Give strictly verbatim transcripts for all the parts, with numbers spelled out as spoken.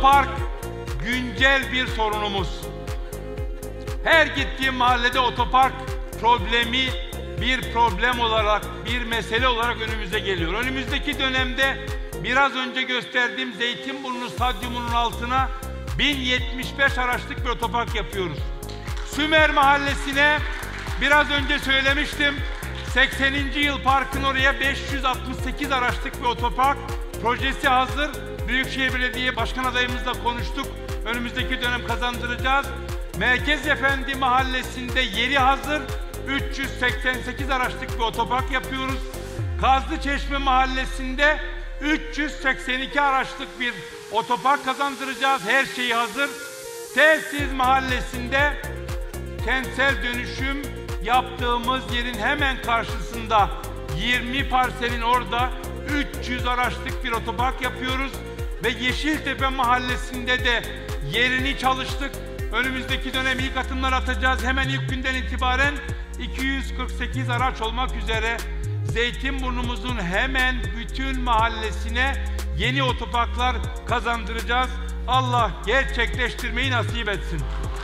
Otopark güncel bir sorunumuz. Her gittiğim mahallede otopark problemi bir problem olarak, bir mesele olarak önümüze geliyor. Önümüzdeki dönemde biraz önce gösterdiğim Zeytinburnu Stadyumu'nun altına bin yetmiş beş araçlık bir otopark yapıyoruz. Sümer Mahallesi'ne biraz önce söylemiştim, sekseninci yıl parkın oraya beş yüz altmış sekiz araçlık bir otopark projesi hazır. Büyükşehir Belediye Başkan adayımızla konuştuk. Önümüzdeki dönem kazandıracağız. Merkez Efendi Mahallesi'nde yeri hazır. üç yüz seksen sekiz araçlık bir otopark yapıyoruz. Kazlıçeşme Mahallesi'nde üç yüz seksen iki araçlık bir otopark kazandıracağız. Her şey hazır. Telsiz Mahallesi'nde kentsel dönüşüm yaptığımız yerin hemen karşısında yirmi parselin orada üç yüz araçlık bir otopark yapıyoruz. Ve Yeşiltepe Mahallesi'nde de yerini çalıştık. Önümüzdeki dönem ilk adımlar atacağız. Hemen ilk günden itibaren iki yüz kırk sekiz araç olmak üzere Zeytinburnumuzun hemen bütün mahallesine yeni otoparklar kazandıracağız. Allah gerçekleştirmeyi nasip etsin.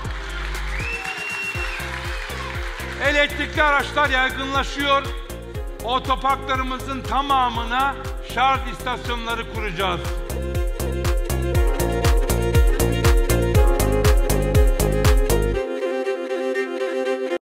Elektrikli araçlar yaygınlaşıyor. Otoparklarımızın tamamına şarj istasyonları kuracağız.